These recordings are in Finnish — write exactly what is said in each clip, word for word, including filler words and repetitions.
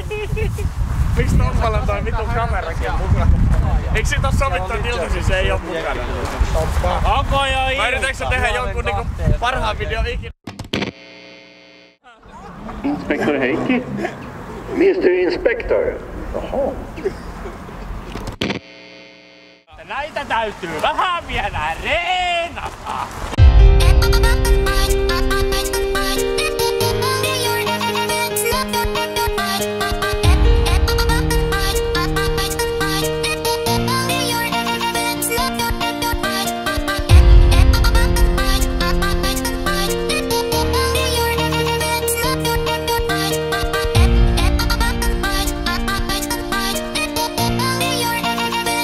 Miksi Tommalla on toi vitun kamerakin mukana? Eikö sit oo sovittu, että iltaisin se ei oo mukana? Onko jo ilta? Vai yritätkö sä tehdä jonkun niinku parhaan videon ikinä? Inspektor Heikki? mister Inspector? Jaha. Näitä täytyy vähän vielä reenata!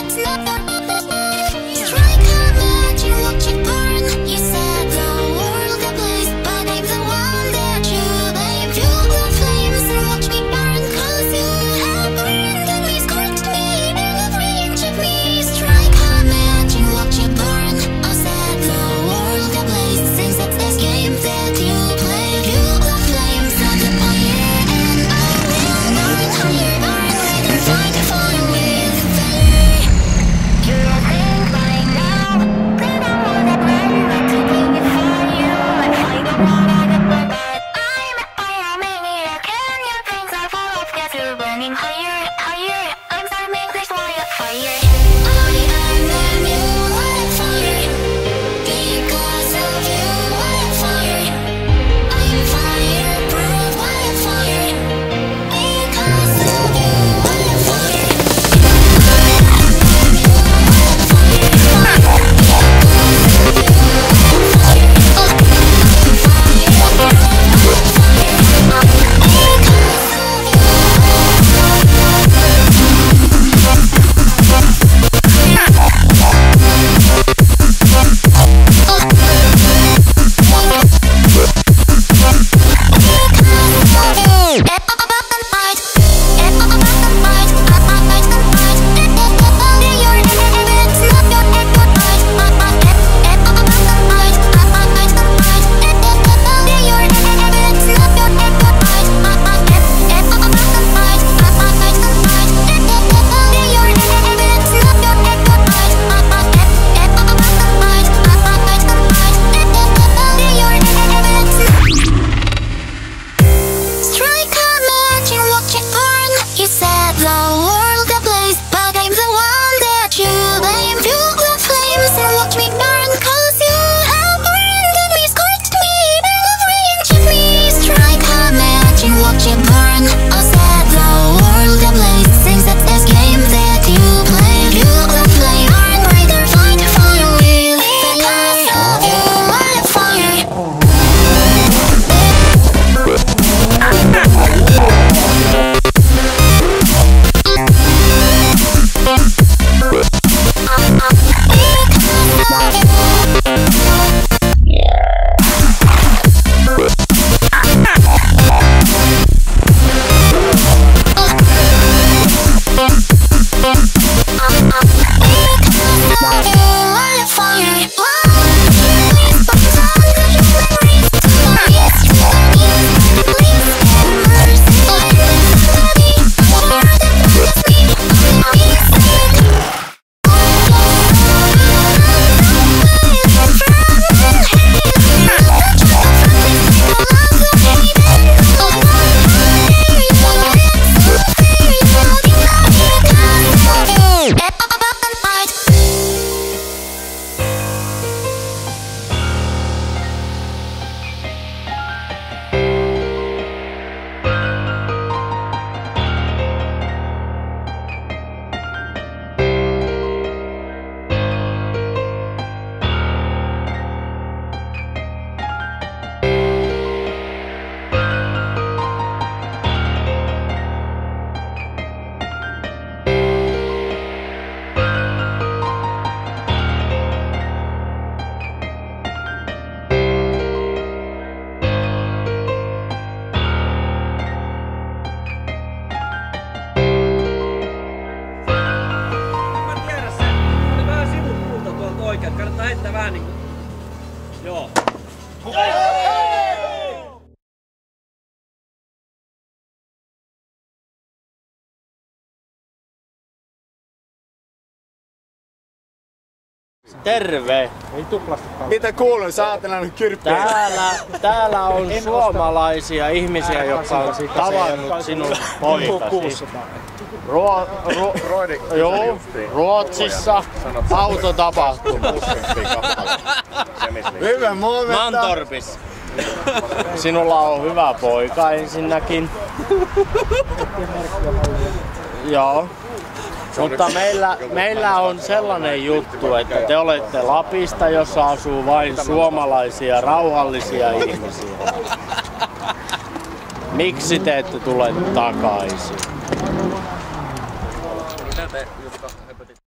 Strike how much you look, you burn. You said the world Terve! Mitä kuuluu? Sä oot nyt kyrppiä. Täällä, täällä on suomalaisia ihmisiä, jotka on tavannut sinun poikasi. Ruo, ru, joo, Ruotsissa autotapahtuma. Hyvä momentti. Mantorpissa. Sinulla on hyvä poika ensinnäkin. Joo. Mutta meillä, meillä on sellainen juttu, että te olette Lapista, jossa asuu vain suomalaisia rauhallisia ihmisiä. Miksi te ette tule takaisin?